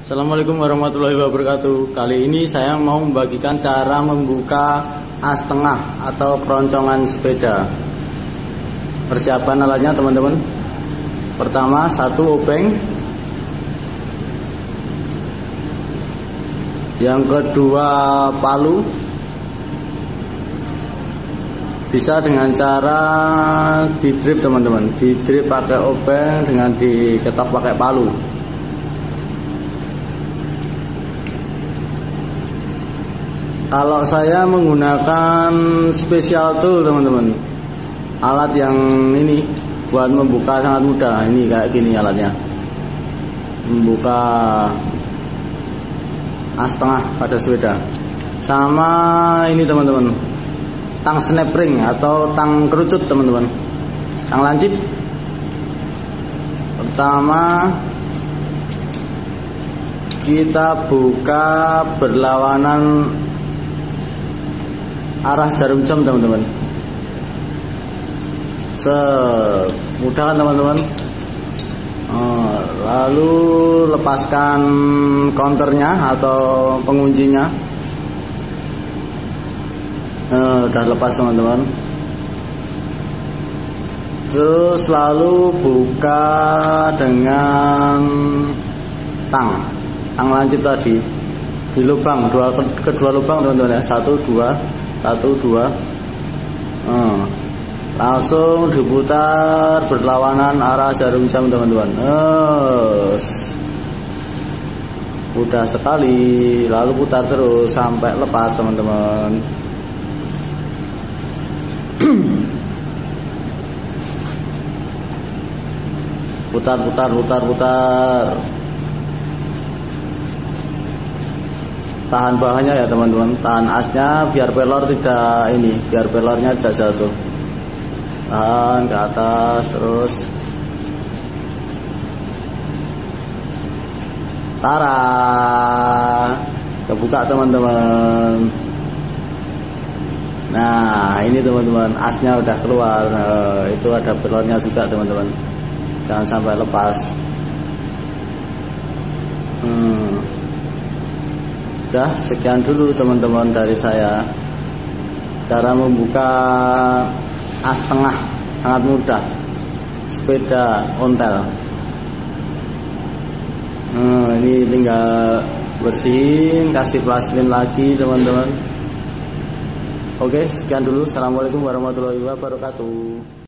Assalamualaikum warahmatullahi wabarakatuh. Kali ini saya mau membagikan cara membuka as tengah atau keroncongan sepeda. Persiapan alatnya teman-teman. Pertama, satu obeng. Yang kedua, palu. Bisa dengan cara didrip teman-teman. Didrip pakai obeng dengan diketok pakai palu. Kalau saya menggunakan special tool teman-teman, alat yang ini buat membuka sangat mudah. Ini kayak gini alatnya, membuka as tengah pada sepeda. Sama ini teman-teman, tang snap ring atau tang kerucut teman-teman, tang lancip. Pertama kita buka berlawanan arah jarum jam teman-teman. Mudah kan teman-teman. Lalu lepaskan counternya atau penguncinya. Udah lepas teman-teman. Terus lalu buka dengan tang lancip tadi di lubang kedua lubang teman-teman ya, 1 2. Langsung diputar berlawanan arah jarum jam teman-teman. Mudah sekali. Lalu putar terus sampai lepas teman-teman. putar. Tahan bawahnya ya teman-teman, tahan asnya biar pelor biar pelornya tidak jatuh. Tahan ke atas terus. Tara, kebuka teman-teman. Nah ini teman-teman, asnya udah keluar. Itu ada pelornya juga teman-teman, jangan sampai lepas. Udah, sekian dulu teman-teman dari saya. Cara membuka as tengah sangat mudah, sepeda ontel. Ini tinggal bersihin, kasih plasmin lagi teman-teman. Oke, sekian dulu. Assalamualaikum warahmatullahi wabarakatuh.